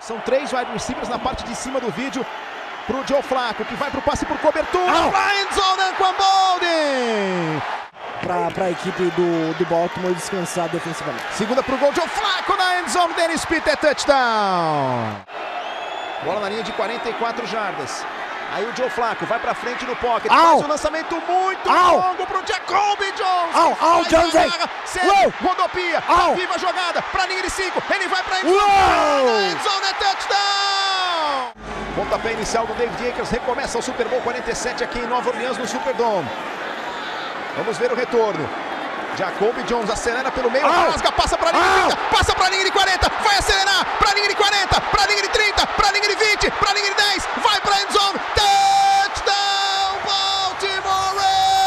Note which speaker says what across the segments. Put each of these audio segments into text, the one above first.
Speaker 1: São 3 wide receivers na parte de cima do vídeo pro Joe Flacco, que vai pro passe por cobertura. Ryan Zonan com a Bolden.
Speaker 2: Para a equipe do Baltimore descansar defensivamente.
Speaker 1: Segunda pro gol, Joe Flacco na endzone, Dennis Pitt é touchdown. Bola na linha de 44 jardas. Aí o Joe Flacco vai pra frente no pocket, faz um lançamento muito longo pro Jacoby Jones.
Speaker 2: Jones!
Speaker 1: Rodopia, viva a jogada, pra linha de 5, ele vai pra endzone. Endzone é touchdown. Pontapé inicial do David Akers, recomeça o Super Bowl 47 aqui em Nova Orleans no Superdome. Vamos ver o retorno. Jacoby Jones acelera pelo meio, rasga, passa pra linha de 30, passa pra linha de 40, vai acelerar, pra linha de 40, pra linha de 30, pra linha de 20, pra linha de 10, vai pra endzone, touchdown, Baltimore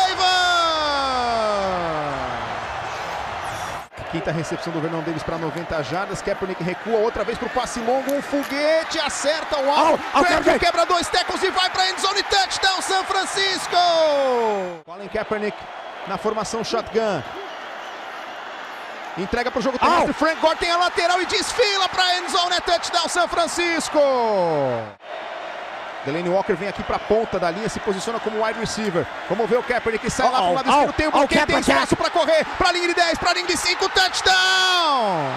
Speaker 1: Ravens! Quinta recepção do Vernon Davis para 90 jardas, Kaepernick recua outra vez pro passe longo, um foguete, acerta o alvo, quebra 2 tackles e vai pra endzone, touchdown, São Francisco! Colin Kaepernick na formação shotgun. Entrega para o jogo terrestre. Frank Gore tem a lateral e desfila para a endzone. É touchdown São Francisco. Delanie Walker vem aqui para a ponta da linha, se posiciona como wide receiver. Vamos ver o Kaepernick que sai lá para o lado esquerdo. Tem o bloqueio, tem espaço para correr. Para a linha de 10, para a linha de 5. Touchdown.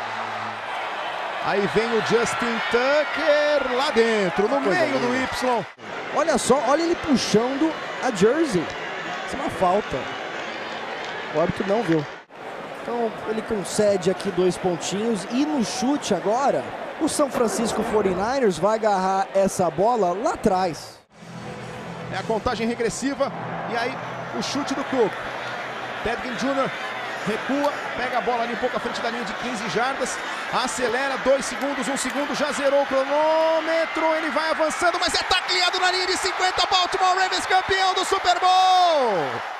Speaker 1: Aí vem o Justin Tucker lá dentro, no meio do Y.
Speaker 2: Olha só, olha ele puxando a jersey. Isso é uma falta. O árbitro não viu. Então ele concede aqui 2 pontinhos. E no chute agora, o São Francisco 49ers vai agarrar essa bola lá atrás.
Speaker 1: É a contagem regressiva. E aí o chute do Cook. Ted Ginn Jr. recua, pega a bola ali um pouco à frente da linha de 15 jardas. Acelera, 2 segundos, 1 segundo, já zerou o cronômetro. Ele vai avançando, mas é tacleado na linha de 50. Baltimore Ravens campeão do Super Bowl.